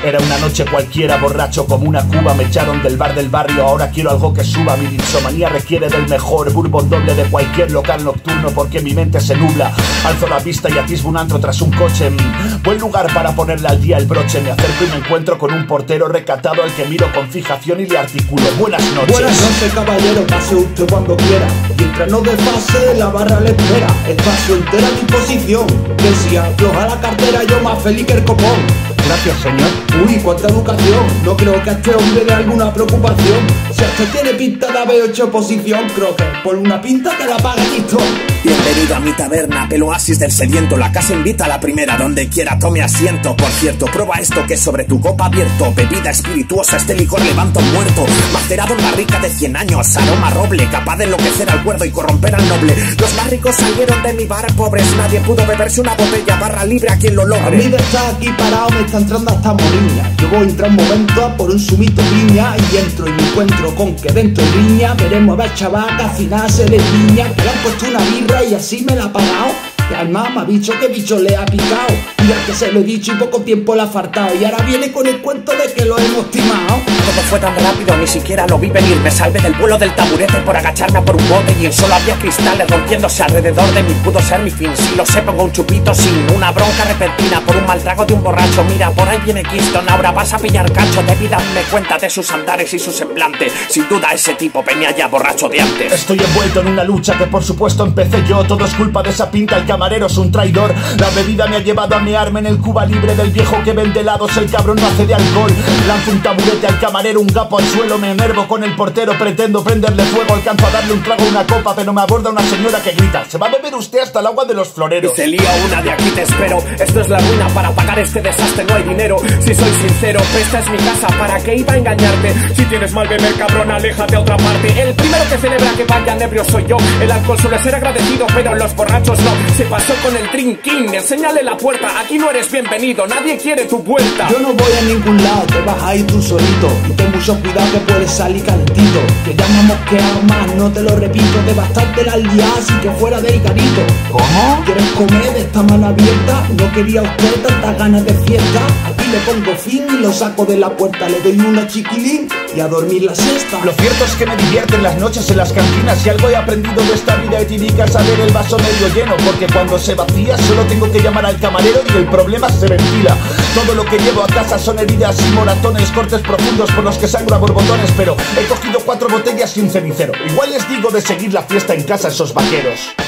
Era una noche cualquiera, borracho como una cuba. Me echaron del bar del barrio, ahora quiero algo que suba. Mi dipsomanía requiere del mejor bourbon doble de cualquier local nocturno, porque mi mente se nubla. Alzo la vista y atisbo un antro tras un coche. Buen lugar para ponerle al día el broche. Me acerco y me encuentro con un portero recatado al que miro con fijación y le articulo: buenas noches. Buenas noches, caballero, pase usted cuando quiera. Mientras no desfase, la barra le espera. Espacio entero a disposición, que si afloja la cartera yo más feliz que el copón. Gracias, señor. Uy, cuánta educación. No creo que a este hombre dé alguna preocupación. Si usted tiene pinta de haber hecho oposición, creo que por una pinta te la paga listo. Bienvenido a mi taberna, el oasis del sediento. La casa invita a la primera, donde quiera tome asiento. Por cierto, prueba esto que es sobre tu copa abierto. Bebida espirituosa, este licor levanta un muerto. Macerado en barrica de 100 años, aroma roble, capaz de enloquecer al cuerdo y corromper al noble. Los más ricos salieron de mi bar, pobres. Nadie pudo beberse una botella, barra libre a quien lo logre. A mí de estar aquí parado me está entrando hasta moliña. Yo voy a entrar un momento a por un sumito piña y entro y me encuentro con que dentro en riña veremos a ver chaval que al final se desviña, que le han puesto una birra y así me la ha pagado. Que al mamá bicho que bicho le ha picado. Mira que se lo he dicho y poco tiempo le ha faltado. Y ahora viene con el cuento de que lo hemos timado. Todo fue tan rápido, ni siquiera lo vi venir. Me salvé del vuelo del taburete por agacharme a por un bote. Y en solo había cristales rompiéndose alrededor de mí. Pudo ser mi fin, si lo sé pongo un chupito sin una bronca repentina por un mal trago de un borracho. Mira, por ahí viene Kingston, ahora vas a pillar cacho. Debí darme cuenta de sus andares y su semblante. Sin duda ese tipo venía ya borracho de antes. Estoy envuelto en una lucha que por supuesto empecé yo. Todo es culpa de esa pinta, el camarero es un traidor. La bebida me ha llevado a mearme en el Cuba libre del viejo que vende helados. El cabrón no hace de alcohol. Lanzo un taburete al camarero, un gapo al suelo. Me enervo con el portero, pretendo prenderle fuego. Alcanzo a darle un trago a una copa, pero me aborda una señora que grita: ¿se va a beber usted hasta el agua de los floreros? Y se lía una de aquí te espero. Esto es la ruina, para pagar este desastre no hay dinero. Si soy sincero, esta es mi casa, ¿para qué iba a engañarte? Si tienes mal beber, cabrón, aléjate a otra parte. El primero que celebra que vayan ebrio soy yo. El alcohol suele ser agradecido, pero los borrachos no. Se pasó con el drinking, enséñale la puerta. Aquí no eres bienvenido, nadie quiere tu vuelta. Yo no voy a ningún lado, te vas a ir tú solito. Y ten mucho cuidado que puedes salir calentito. Que ya me ha mosqueado más, no te lo repito. De bastante la liada, así que fuera del garito. ¿Cómo? ¿Quieres comer de esta mano abierta? No quería usted tantas ganas de fiesta. Aquí le pongo fin y lo saco de la puerta. Le doy una chiquilín y a dormir la siesta. Lo cierto es que me divierten las noches en las cantinas. Si algo he aprendido de esta vida etílica es saber el vaso medio lleno, porque cuando se vacía solo tengo que llamar al camarero y el problema se ventila. Todo lo que llevo a casa son heridas y moratones, cortes profundos por los que sangro a borbotones. Pero he cogido 4 botellas y un cenicero. Igual les digo de seguir la fiesta en casa a esos vaqueros.